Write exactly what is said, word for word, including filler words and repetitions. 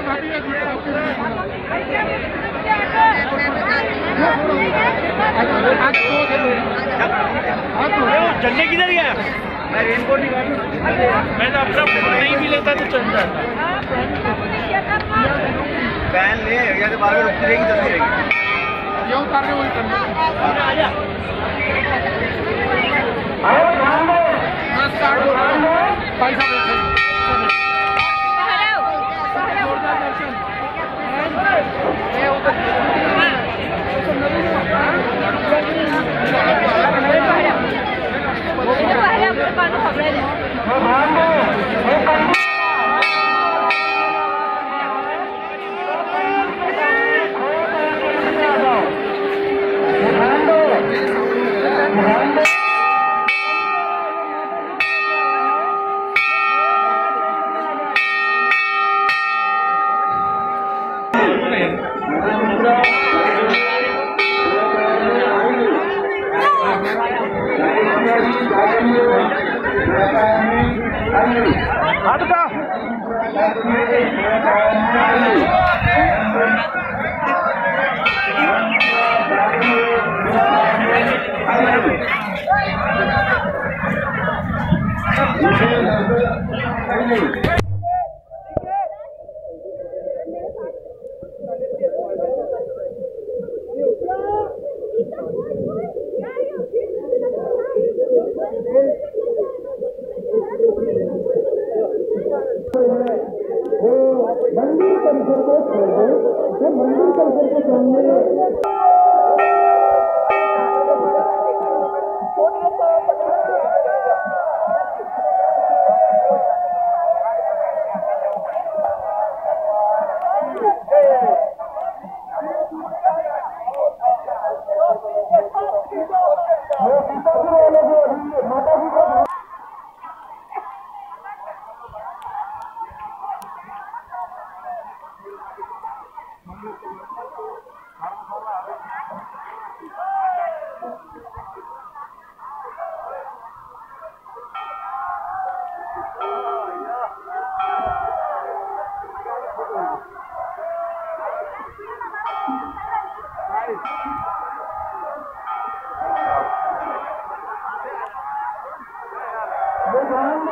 झंडे किधर गया? मैं रेनकोट निकालूं। मैं तो अपना नहीं भी लेता तो चल जाता। फैन ले या तो बार बार रुकती रहेगी, चलती रहेगी। ये उतार के वही करना। आजा। आओ ध्यान दो। मैं स्टार्ट हो रहा हूँ। भाई साहब बैठे। जोरदार दर्शन। ये उधर। मंदिर परिसर को छोड़ दो, मंदिर परिसर के सामने भगवान